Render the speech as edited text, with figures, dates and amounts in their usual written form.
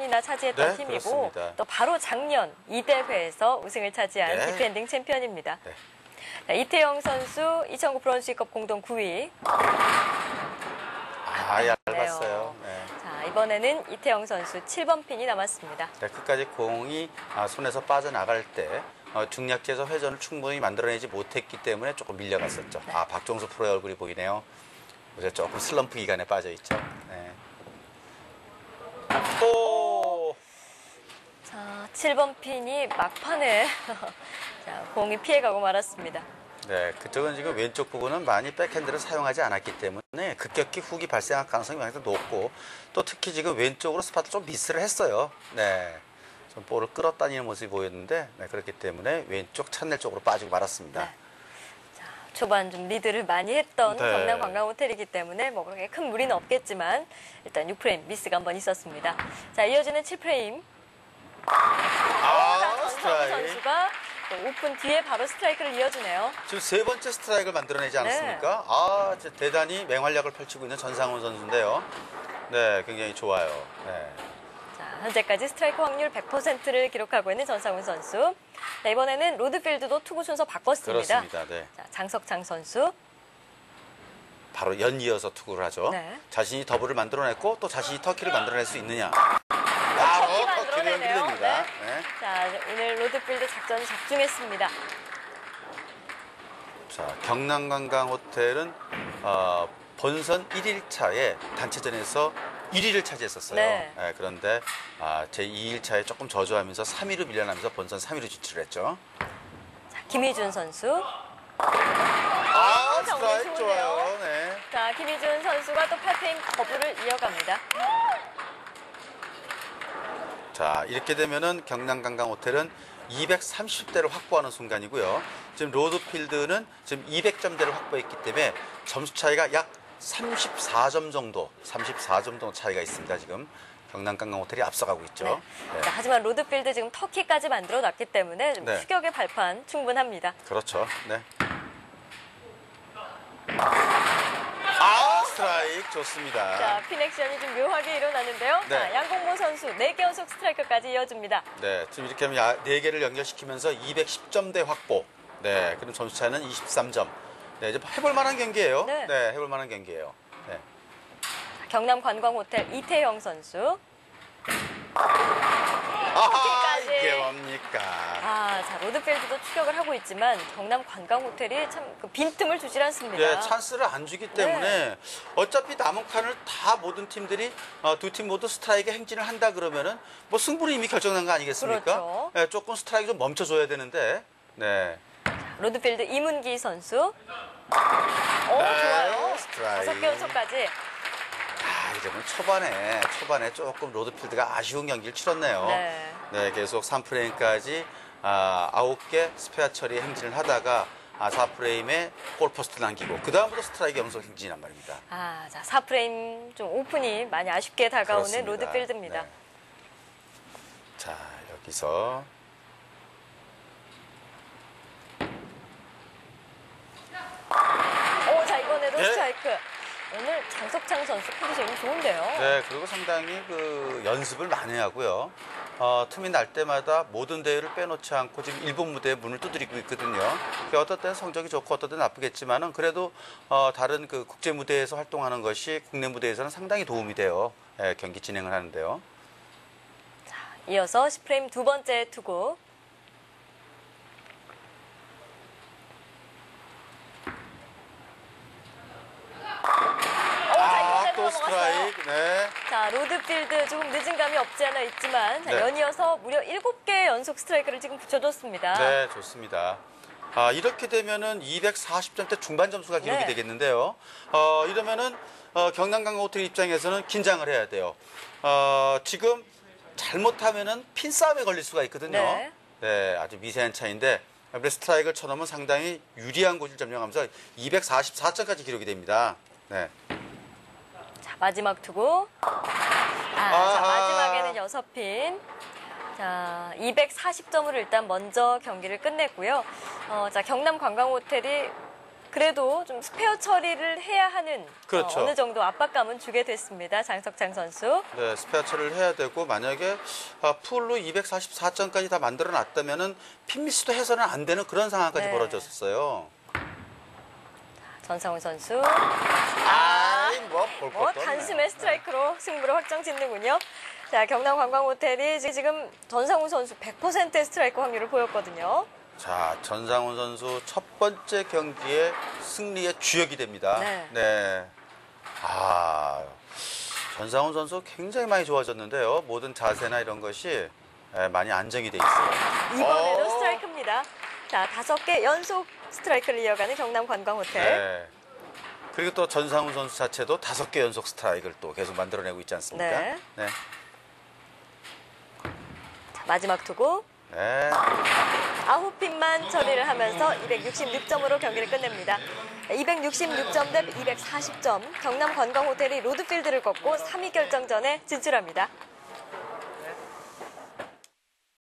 번이나 차지했던 네, 팀이고 그렇습니다. 또 바로 작년 이 대회에서 우승을 차지한 네. 디펜딩 챔피언입니다. 네. 자, 이태영 선수 2009 브론즈컵 공동 9위. 얇았어요. 네. 자, 이번에는 이태영 선수 7번 핀이 남았습니다. 네, 끝까지 공이 손에서 빠져나갈 때 중략지에서 회전을 충분히 만들어내지 못했기 때문에 조금 밀려갔었죠. 네. 박종수 프로의 얼굴이 보이네요. 요새 조금 슬럼프 기간에 빠져있죠. 네. 또! 자, 7번 핀이 막판에 자, 공이 피해가고 말았습니다. 네, 그쪽은 지금 왼쪽 부분은 많이 백핸드를 사용하지 않았기 때문에 급격히 훅이 발생할 가능성이 굉장히 높고 또 특히 지금 왼쪽으로 스파트 좀 미스를 했어요. 네, 좀 볼을 끌어다니는 모습이 보였는데 네, 그렇기 때문에 왼쪽 찬넬 쪽으로 빠지고 말았습니다. 네. 자, 초반 좀 리드를 많이 했던 네. 경남 관광호텔이기 때문에 뭐 그렇게 큰 무리는 없겠지만 일단 6프레임 미스가 한 번 있었습니다. 자, 이어지는 7프레임. 전상우 스트라이크. 선수가 또 오픈 뒤에 바로 스트라이크를 이어주네요. 지금 세 번째 스트라이크를 만들어내지 않았습니까? 진짜 대단히 맹활약을 펼치고 있는 전상훈 선수인데요. 네, 굉장히 좋아요. 네. 자, 현재까지 스트라이크 확률 100%를 기록하고 있는 전상훈 선수. 자, 이번에는 로드필드도 투구 순서 바꿨습니다. 그렇습니다. 네. 자, 장석창 선수. 바로 연이어서 투구를 하죠. 네. 자신이 더블을 만들어냈고 또 자신이 터키를 만들어낼 수 있느냐. 터키 터키를 만들어내네요. 연결됩니다. 네. 네. 자, 오늘 로드필드 작전이 작중했습니다. 자, 경남관광호텔은 본선 1일차에 단체전에서 1위를 차지했었어요. 네. 그런데 제 2일차에 조금 저조하면서 3위로 밀려나면서 본선 3위로 진출을 했죠. 자, 김희준 선수. 정말 스트라이크 좋은데요. 좋아요. 네. 자, 김희준 선수가 또 8프레임 거부를 이어갑니다. 자, 이렇게 되면은 경남관광호텔은 230대를 확보하는 순간이고요. 지금 로드필드는 지금 200점대를 확보했기 때문에 점수 차이가 약 34점 정도 차이가 있습니다. 지금 경남관광호텔이 앞서가고 있죠. 네. 네. 자, 하지만 로드필드 지금 터키까지 만들어 놨기 때문에 좀 네. 추격의 발판 충분합니다. 그렇죠. 네. 스트라이크 좋습니다. 자, 핀 액션이 좀 묘하게 일어나는데요. 네. 자, 양공모 선수 4개 연속 스트라이크까지 이어줍니다. 네, 지금 이렇게 하면 4개를 연결시키면서 210점대 확보. 네, 그럼 점수 차이는 23점. 네, 이제 해볼 만한 경기예요. 네. 네, 해볼 만한 경기예요. 네. 자, 경남관광호텔 이태영 선수. 이게 뭡니까? 자, 로드필드도 추격을 하고 있지만 경남관광호텔이 참 그 빈틈을 주질 않습니다. 네, 찬스를 안 주기 때문에 네. 어차피 남은 칸을 다 모든 팀들이 두 팀 모두 스트라이크에 행진을 한다 그러면은 뭐 승부는 이미 결정난 거 아니겠습니까? 그렇죠. 네, 조금 스트라이크 좀 멈춰줘야 되는데. 네. 로드필드 이문기 선수. 좋아요. 스트라이크. 5개 연속까지. 이러면 초반에 조금 로드필드가 아쉬운 경기를 치렀네요. 네. 네, 계속 3프레임까지 9개 스페어 처리 행진을 하다가 4프레임에 골포스트 남기고 그 다음부터 스트라이크 연속 행진이란 말입니다. 자, 4프레임 좀 오픈이 많이 아쉽게 다가오는 그렇습니다. 로드필드입니다. 네. 자, 여기서 자, 이번에도 네. 스트라이크. 오늘 장석창 선수 컨디션이 좋은데요. 네, 그리고 상당히 그 연습을 많이 하고요. 틈이 날 때마다 모든 대회를 빼놓지 않고 지금 일본 무대에 문을 두드리고 있거든요. 어떤 때는 성적이 좋고 어떤 때는 나쁘겠지만은 그래도 다른 그 국제 무대에서 활동하는 것이 국내 무대에서는 상당히 도움이 돼요. 네, 경기 진행을 하는데요. 자, 이어서 10프레임 두 번째 투구. 또 스트라이크. 네. 자, 로드필드 조금 늦은 감이 없지 않아 있지만 자, 네. 연이어서 무려 7개 연속 스트라이크를 지금 붙여줬습니다. 네, 좋습니다. 이렇게 되면은 240점대 중반 점수가 기록이 네. 되겠는데요. 이러면은 경남관광호텔 입장에서는 긴장을 해야 돼요. 지금 잘못하면은 핀 싸움에 걸릴 수가 있거든요. 네. 네, 아주 미세한 차이인데 스트라이크를 쳐놓으면 상당히 유리한 곳을 점령하면서 244점까지 기록이 됩니다. 네. 자, 마지막 투구. 자, 마지막에는 6핀. 자, 240점으로 일단 먼저 경기를 끝냈고요. 자, 경남관광호텔이 그래도 좀 스페어 처리를 해야 하는 그렇죠. 어느 정도 압박감은 주게 됐습니다. 장석창 선수. 네, 스페어 처리를 해야 되고 만약에 풀로 244점까지 다 만들어 놨다면은 핀미스도 해서는 안 되는 그런 상황까지 네. 벌어졌어요. 전상훈 선수. 볼 것도 없네. 단숨에 스트라이크로 승부를 확정짓는군요. 자, 경남 관광호텔이 지금 전상훈 선수 100%의 스트라이크 확률을 보였거든요. 자, 전상훈 선수 첫 번째 경기의 승리의 주역이 됩니다. 네. 전상훈 선수 굉장히 많이 좋아졌는데요. 모든 자세나 이런 것이 많이 안정이 돼 있어요. 이번에도 스트라이크입니다. 자, 5개 연속 스트라이크를 이어가는 경남 관광호텔. 네. 그리고 또 전상훈 선수 자체도 5개 연속 스트라이크를 또 계속 만들어내고 있지 않습니까? 네. 네. 자, 마지막 투구. 네. 9핀만 처리를 하면서 266점으로 경기를 끝냅니다. 266점 대 240점. 경남 관광호텔이 로드필드를 걷고 3위 결정전에 진출합니다.